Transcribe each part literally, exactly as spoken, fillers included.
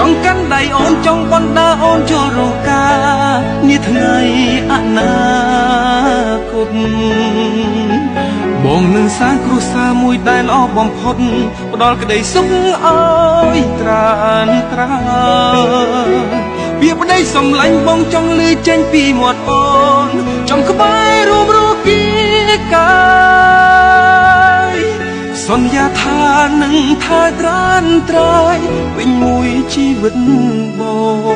องกันใดโอนจ้องบนดาโอนโจโรกานี่ทั้งไงอนาคตบ่งหนึ่งสร้างครูสามุยได้ล้อบอมพดปดอลก็ได้สุขอ้อยตรานตราเพียบได้สมลังบองจ้องลือเจนปีหมดโอนจ้องขบายรูมรูกีกายสัญญาทานึงทาตรานตรายวิ่งมวยชีวิตบ่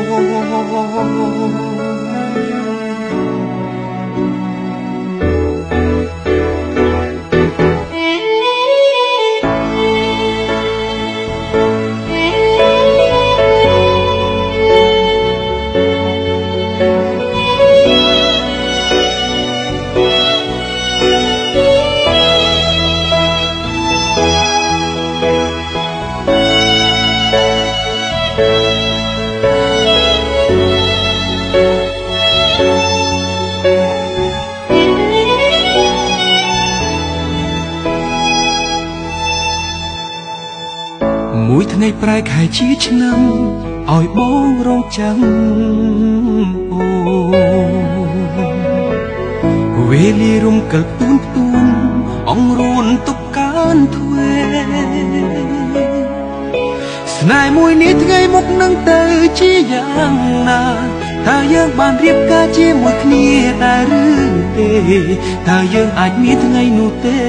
មួយថ្ងៃប្រែខែជាឆ្នាំឲ្យបងរងចាំអូវេលារំកិលទួនទួនអងរួនទុកកានធ្វេស្នេហ៍មួយនេះថ្ងៃមុខនឹងទៅជាយ៉ាងណាថាយើងបានរៀបការជាមួយគ្នាដែរឬទេថាយើងអាចមានថ្ងៃនោះទេ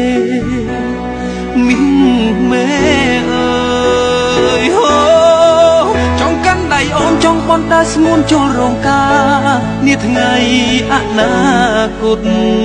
មីងមេអើយហូចង់កាន់ដៃអូនចង់បន់ដាស្ងួនចូលរោងការនាថ្ងៃអនាគត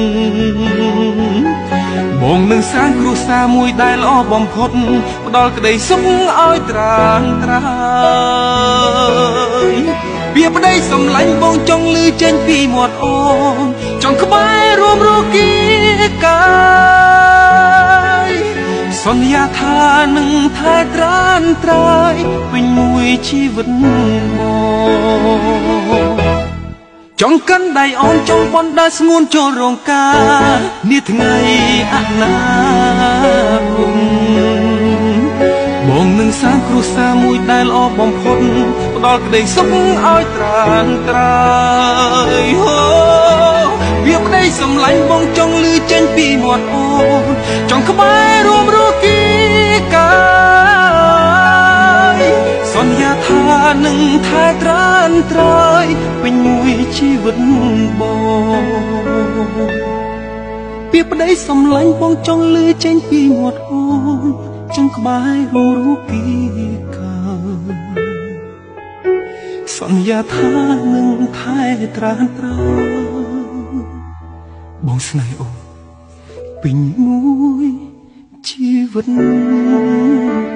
បងនឹងសាងគ្រួសារមួយដែលល្អបំផុតផ្ដល់ក្តីសុខឲ្យត្រានត្រើយវាប្តីសំឡាញ់បងចង់លឺចេញពីមាត់អូនចង់ក្បែររួមរគីកាយសន្យាថានឹងថែត្រានត្រើយពេញមួយជីវិតបងចង់កាន់ដៃអូនចង់បន់ដាស្ងួនចូលរោងការនាថ្ងៃអនាគតបងនឹងសាងគ្រួសារមួយដែលល្អបំផុតផ្ដល់ក្តីសុខឲ្យត្រានត្រើយហូវាប្តីសំឡាញ់បងចង់លឺចេញពីមាត់អូនចង់ក្បែររួមរគីកាយសន្យាថានឹងថែត្រានត្រើយពេញមួយជីវិតបងពីប្តីសំឡាញ់បងចង់លឺចេញពីមាត់អូនចង់ក្បែររួមរគីកាយសន្យាថានឹងថែត្រានត្រើយបងស្នេហ៍អូនពេញមួយជីវិត